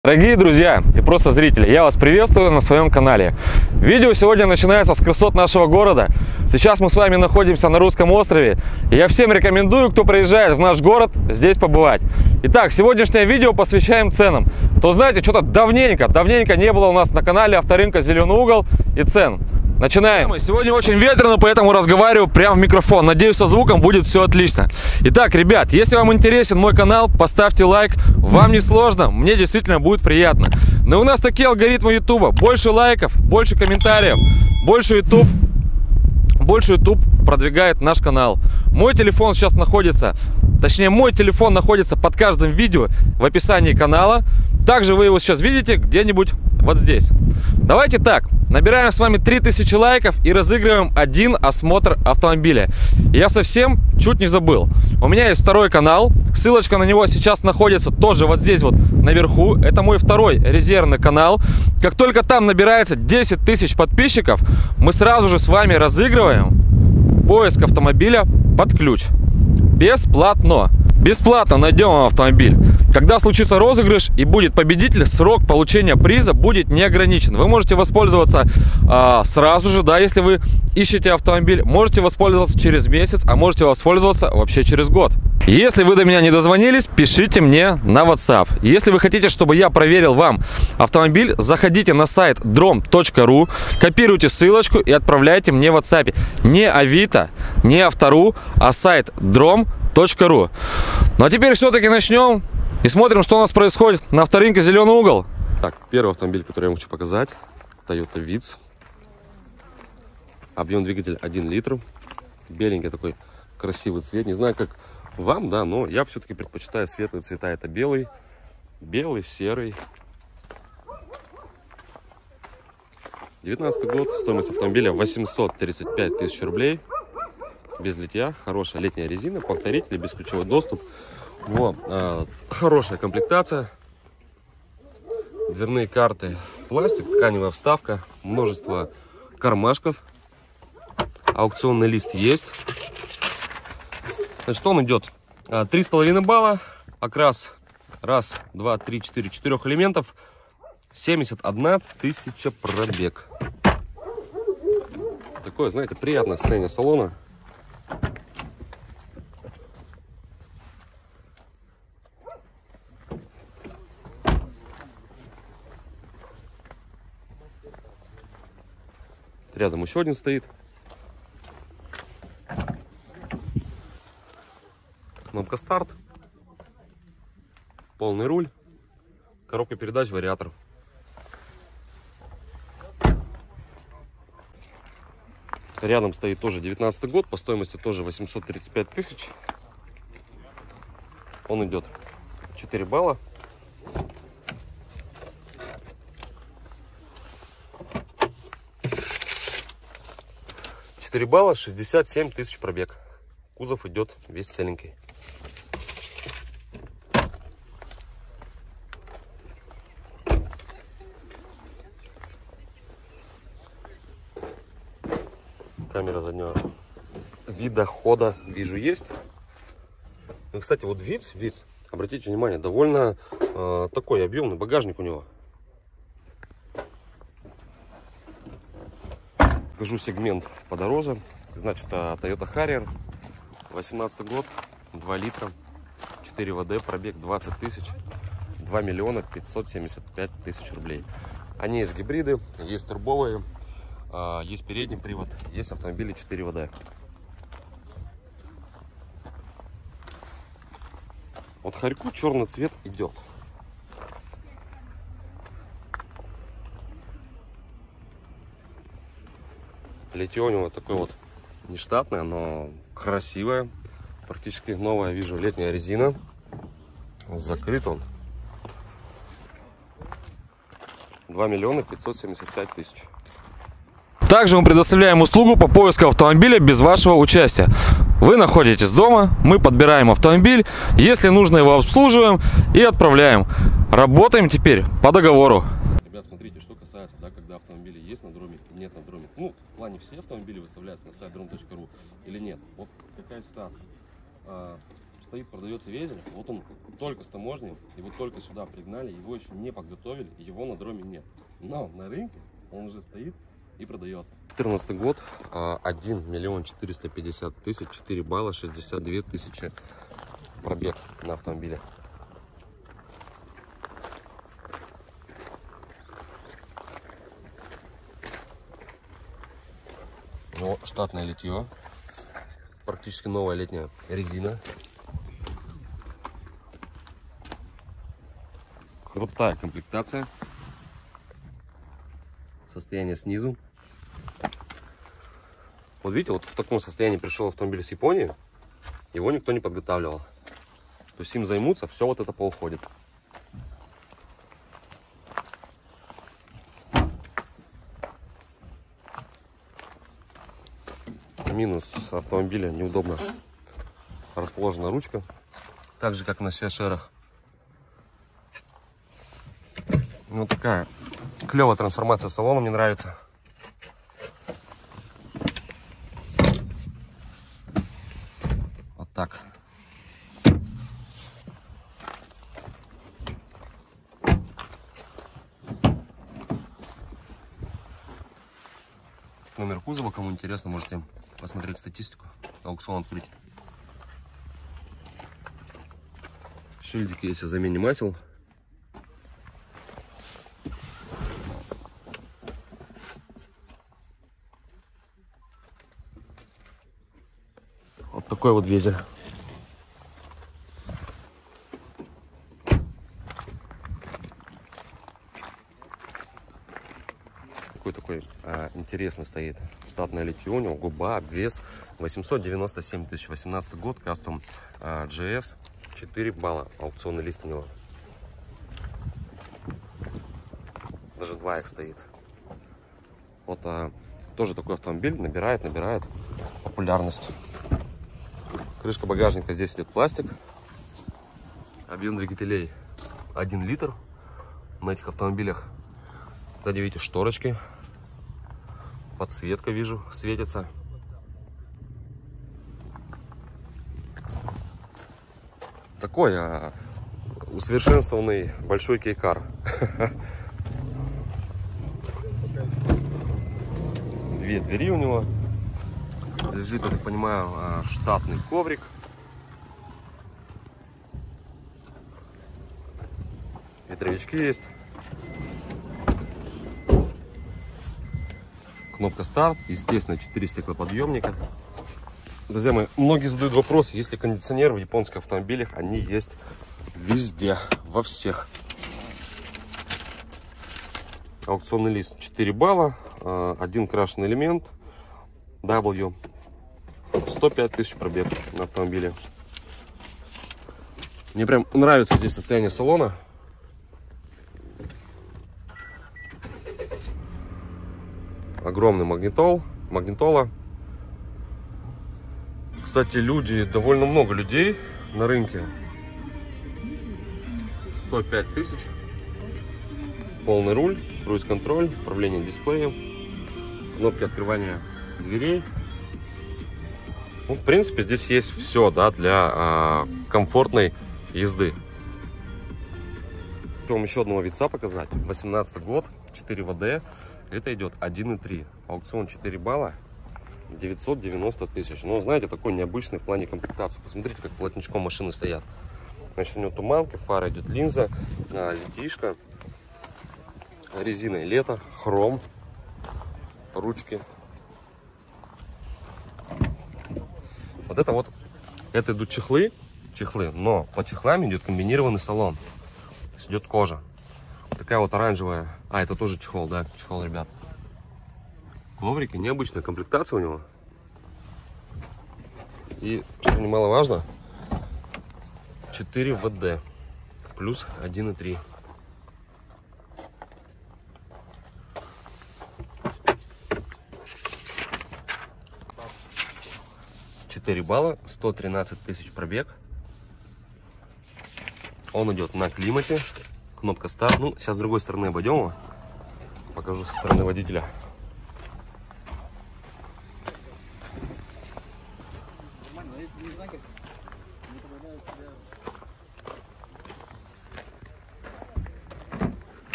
Дорогие друзья и просто зрители, я вас приветствую на своем канале. Видео сегодня начинается с красот нашего города. Сейчас мы с вами находимся на Русском острове. И я всем рекомендую, кто приезжает в наш город, здесь побывать. Итак, сегодняшнее видео посвящаем ценам. То знаете, что-то давненько не было у нас на канале авторынка «Зеленый угол» и цен. Начинаем. Сегодня очень ветрено, поэтому разговариваю прямо в микрофон. Надеюсь, со звуком будет все отлично. Итак, ребят, если вам интересен мой канал, поставьте лайк. Вам не сложно, мне действительно будет приятно. Но у нас такие алгоритмы YouTube. Больше лайков, больше комментариев, больше YouTube продвигает наш канал. Мой телефон сейчас находится, мой телефон находится под каждым видео в описании канала. Также вы его сейчас видите где-нибудь вот здесь. Давайте так, набираем с вами 3000 лайков и разыгрываем один осмотр автомобиля. Я совсем чуть не забыл. У меня есть второй канал, ссылочка на него сейчас находится тоже вот здесь вот наверху. Это мой второй резервный канал. Как только там набирается 10 тысяч подписчиков, мы сразу же с вами разыгрываем поиск автомобиля под ключ. Бесплатно. Бесплатно найдем вам автомобиль. Когда случится розыгрыш и будет победитель, срок получения приза будет не ограничен. Вы можете воспользоваться сразу же, да, если вы ищете автомобиль. Можете воспользоваться через месяц, а можете воспользоваться вообще через год. Если вы до меня не дозвонились, пишите мне на WhatsApp. Если вы хотите, чтобы я проверил вам автомобиль, заходите на сайт drom.ru, копируйте ссылочку и отправляйте мне в WhatsApp. Не Авито, не Автору, а сайт drom.ru. Ну а теперь все-таки начнем и смотрим, что у нас происходит на авторынке «Зеленый угол». Так, первый автомобиль, который я вам хочу показать, Toyota Vitz. Объем двигателя 1 литр. Беленький такой красивый цвет. Не знаю, как вам, да, но я все-таки предпочитаю светлые цвета. Это белый, серый. 19 год. Стоимость автомобиля 835 тысяч рублей. Без литья. Хорошая летняя резина, повторители, бесключевой доступ. Вот, хорошая комплектация. Дверные карты, пластик, тканевая вставка, множество кармашков. Аукционный лист есть. Значит, он идет 3,5 балла. Окрас 1, 2, 3, 4, 4 элементов. 71 тысяча пробег. Такое, знаете, приятное состояние салона. Рядом еще один стоит. Кнопка старт. Полный руль. Коробка передач, вариатор. Рядом стоит тоже 19 год. По стоимости тоже 835 тысяч. Он идет 4 балла. Балла, 67 тысяч пробег. Кузов идет весь целенький. Камера заднего вида, хода вижу есть. И, кстати, вот Vitz, обратите внимание, довольно такой объемный багажник у него. Покажу сегмент подороже. Значит, Toyota Harrier, 18 год, 2 литра, 4 ВД, пробег 20 тысяч, 2 миллиона 575 тысяч рублей. Они есть гибриды, есть турбовые, есть передний привод, есть автомобили 4 ВД. Вот Харьку черный цвет идет. Литье у него такое вот нештатное, но красивое. Практически новая, вижу, летняя резина. Закрыт он. 2 миллиона 575 тысяч. Также мы предоставляем услугу по поиску автомобиля без вашего участия. Вы находитесь дома, мы подбираем автомобиль. Если нужно, его обслуживаем и отправляем. Работаем теперь по договору. Ребят, смотрите, что касается, да, когда автомобили есть на дроме, нет на дроме. Ну, в плане все автомобили выставляются на сайт drom.ru или нет. Вот какая ситуация. стоит, продается везель. Вот он только с таможни, его только сюда пригнали, его еще не подготовили, его на дроме нет. Но на рынке он уже стоит и продается. 2014 год, 1 450 000, 4 балла, 62 тысячи пробег на автомобиле. Ну, штатное литье, практически новая летняя резина. Крутая комплектация. Состояние снизу. Вот видите, вот в таком состоянии пришел автомобиль с Японии. Его никто не подготавливал. То есть им займутся, все вот это поуходит. Минус автомобиля: неудобно расположена ручка. Так же, как на Сиашерах. Ну, такая клевая трансформация салона, мне нравится. Вот так. Номер кузова, кому интересно, можете посмотреть статистику, аукцион открыть. Шильдики есть о замене масел. Вот такой вот везель. Такой интересный стоит. Штатное литье у него, губа, обвес. 897 тысяч. 18 год, кастом GS. 4 балла. Аукционный лист у него. Даже 2 стоит. Вот тоже такой автомобиль набирает популярность. Крышка багажника, здесь идет пластик. Объем двигателей 1 литр на этих автомобилях. Сзади видите шторочки. Подсветка, вижу, светится. Такой усовершенствованный большой кейкар. Две двери у него. Лежит, я так понимаю, штатный коврик. Ветровички есть. Кнопка старт. Естественно, 4 стеклоподъемника. Друзья мои, многие задают вопрос, есть ли кондиционер в японских автомобилях. Они есть везде, во всех. Аукционный лист 4 балла. Один крашеный элемент. W. 105 тысяч пробег на автомобиле. Мне прям нравится здесь состояние салона. Огромный магнитола. Кстати, довольно много людей на рынке. 105 тысяч. Полный руль, круиз-контроль, управление дисплеем, кнопки открывания дверей. Ну, в принципе, здесь есть все, да, для комфортной езды. Хочу вам еще одного вица показать. 18 год, 4 ВД. Это идет 1.3. Аукцион 4 балла, 990 тысяч. Ну, знаете, такой необычный в плане комплектации. Посмотрите, как плотничком машины стоят. Значит, у него туманки, фара идет линза, литишка, резина лето, хром, ручки. Вот это идут чехлы, но по чехлам идет комбинированный салон. То есть идет кожа. Такая вот оранжевая. Это тоже чехол, да, чехол, ребят. Коврики, необычная комплектация у него. И, что немаловажно, 4 ВД плюс 1.3. балла, 113 тысяч пробег. Он идет на климате. Кнопка старт. Ну, сейчас с другой стороны обойдем его. Покажу со стороны водителя.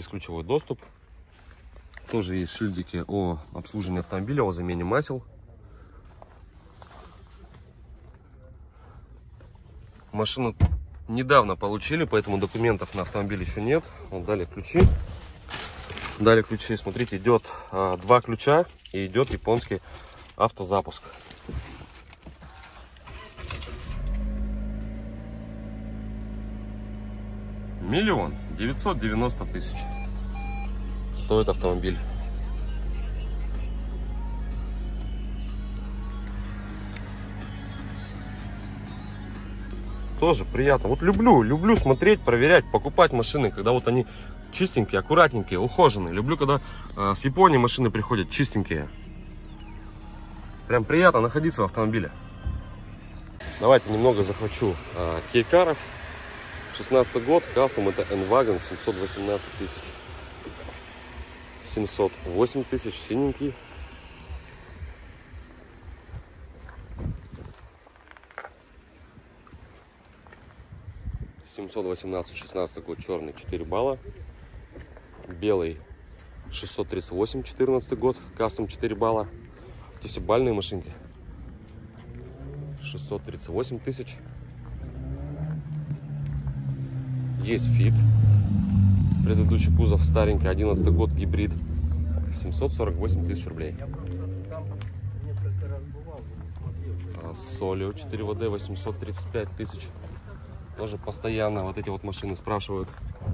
бесключевой доступ. Тоже есть шильдики о обслуживании автомобиля, о замене масел. Машину недавно получили, поэтому документов на автомобиль еще нет. Вот дали ключи. Дали ключи. Смотрите, идет 2 ключа и идет японский автозапуск. Миллион 990 тысяч стоит автомобиль. Тоже приятно. Вот люблю смотреть, проверять, покупать машины, когда вот они чистенькие, аккуратненькие, ухоженные. Люблю, когда с Японии машины приходят чистенькие. Прям приятно находиться в автомобиле. Давайте немного захвачу кейкаров. 16 год, кастом, это N-Wagon, 718 тысяч. 708 тысяч, синенький. (718) 16 год, черный, 4 балла. Белый 638, 14 год, кастом, 4 балла. Эти все бальные машинки. 638 тысяч. Есть фит. Предыдущий кузов старенький, 11 год, гибрид. 748 тысяч рублей. Солио 4 ВД, 835 тысяч. Тоже постоянно вот эти вот машины спрашивают.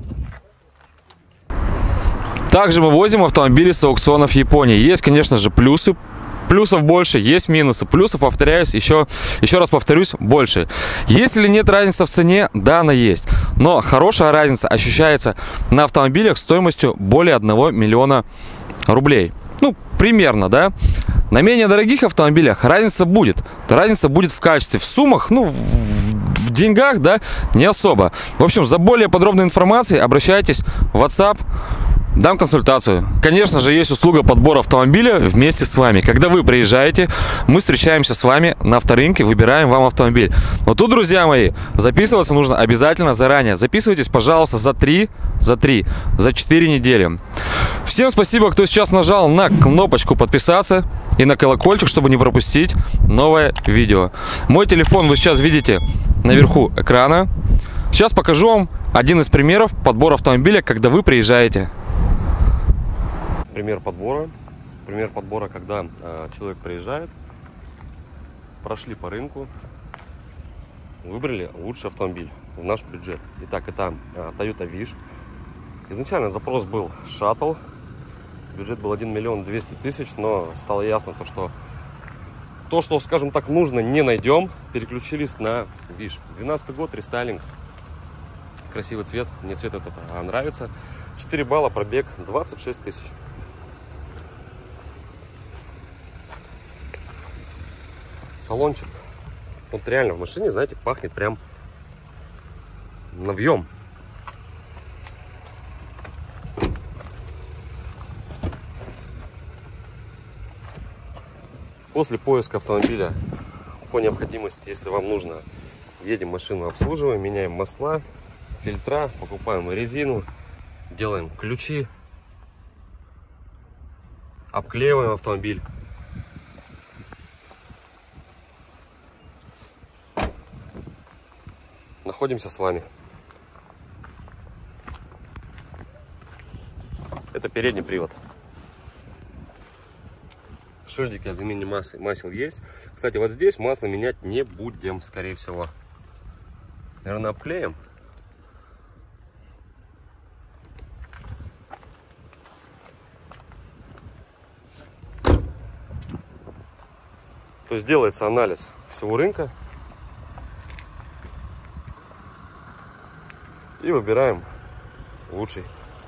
Также мы возим автомобили с аукционов Японии. Есть, конечно же, плюсы. Плюсов больше, есть минусы. Плюсов, повторяюсь, еще раз повторюсь, больше. Если нет разницы в цене, да, она есть. Но хорошая разница ощущается на автомобилях стоимостью более 1 миллиона рублей. Ну, примерно, да. На менее дорогих автомобилях разница будет. Разница будет в качестве, в суммах, ну, в деньгах, да, не особо. В общем, за более подробной информацией обращайтесь в WhatsApp. Дам консультацию. Конечно же, есть услуга подбора автомобиля вместе с вами. Когда вы приезжаете, мы встречаемся с вами на авторынке, выбираем вам автомобиль. Но тут, друзья мои, записываться нужно обязательно заранее. Записывайтесь, пожалуйста, за 4 недели. Всем спасибо, кто сейчас нажал на кнопочку подписаться и на колокольчик, чтобы не пропустить новое видео. Мой телефон вы сейчас видите наверху экрана. Сейчас покажу вам один из примеров подбора автомобиля, когда вы приезжаете. Пример подбора, когда человек приезжает, прошли по рынку, выбрали лучший автомобиль в наш бюджет. Итак, это Toyota Wish. Изначально запрос был шаттл, бюджет был 1 миллион 200 тысяч, но стало ясно, то, что, скажем так, нужно, не найдем. Переключились на Wish. 12 год, рестайлинг, красивый цвет, мне цвет этот нравится. 4 балла, пробег 26 тысяч. Салончик. Вот реально в машине, знаете, пахнет прям новьем. После поиска автомобиля, по необходимости, если вам нужно, едем машину, обслуживаем, меняем масла, фильтра, покупаем резину, делаем ключи, обклеиваем автомобиль. Находимся с вами. Это передний привод. Шильдики о замене масел есть. Кстати, вот здесь масло менять не будем, скорее всего. Наверное, обклеим. То есть делается анализ всего рынка. И выбираем лучший.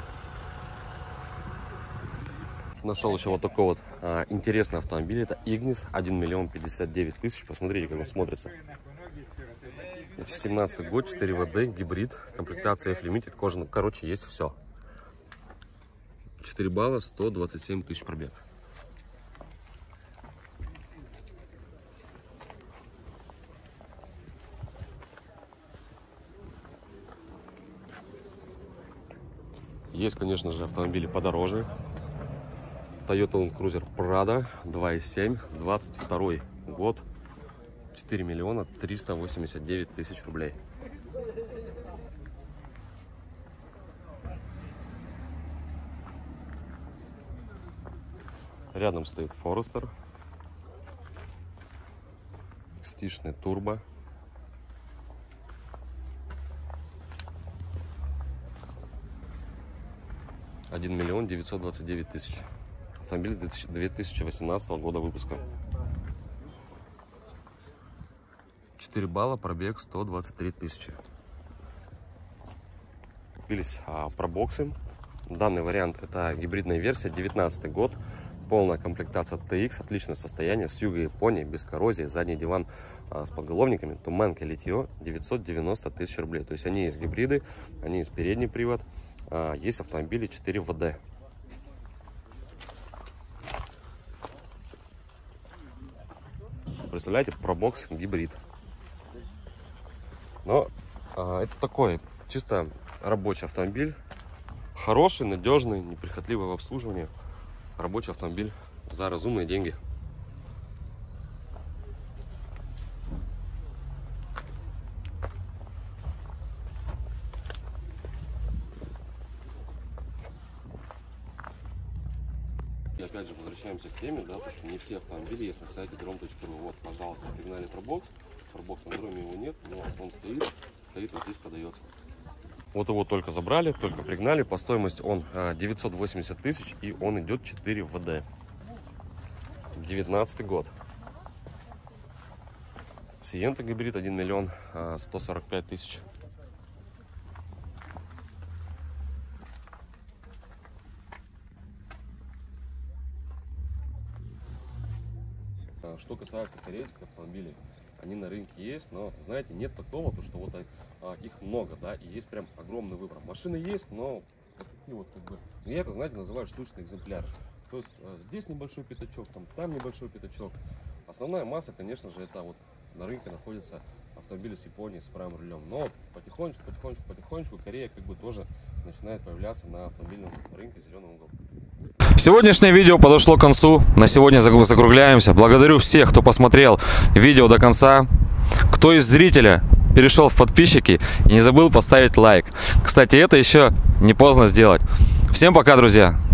Нашел еще вот такой вот интересный автомобиль. Это Ignis, 1 миллион 59 тысяч. Посмотрите, как он смотрится. 17 год, 4 ВД, гибрид, комплектация F-Limited, кожаный. Короче, есть все. 4 балла, 127 тысяч пробег. Есть, конечно же, автомобили подороже. Toyota Land Cruiser Prado 2.7, 22 год, 4 миллиона 389 тысяч рублей. Рядом стоит Forester, XT-шный турбо. 1 миллион 929 тысяч. Автомобиль 2018 года выпуска. 4 балла, пробег 123 тысячи. Купились пробоксы. Данный вариант это гибридная версия, 19 год. Полная комплектация TX, отличное состояние, с юга Японии, без коррозии, задний диван с подголовниками, туманка, литье, 990 тысяч рублей. То есть они есть гибриды, они есть передний привод, есть автомобили 4 ВД. Представляете, пробокс гибрид. Но это такой чисто рабочий автомобиль, хороший, надежный, неприхотливый в обслуживании. Рабочий автомобиль за разумные деньги. И опять же возвращаемся к теме, да, потому что не все автомобили есть на сайте drom.ru. Вот, пожалуйста, пригнали пробокс. Пробокс на дроме его нет, но он стоит вот здесь, продается. Вот его только забрали, только пригнали. По стоимости он 980 тысяч, и он идет 4 ВД. 19 год. Сиента гибрид 1 миллион 145 тысяч. Что касается корейских автомобилей, они на рынке есть, но, знаете, нет такого, то, что вот их много, да, и есть прям огромный выбор. Машины есть, но вот такие вот, как бы, я это, знаете, называю штучный экземпляр. То есть здесь небольшой пятачок, там небольшой пятачок. Основная масса, конечно же, это вот на рынке находятся автомобили с Японии с правым рулем. Но потихонечку Корея как бы тоже начинает появляться на автомобильном рынке зеленый угол. Сегодняшнее видео подошло к концу. На сегодня закругляемся. Благодарю всех, кто посмотрел видео до конца. Кто из зрителя перешел в подписчики и не забыл поставить лайк. Кстати, это еще не поздно сделать. Всем пока, друзья!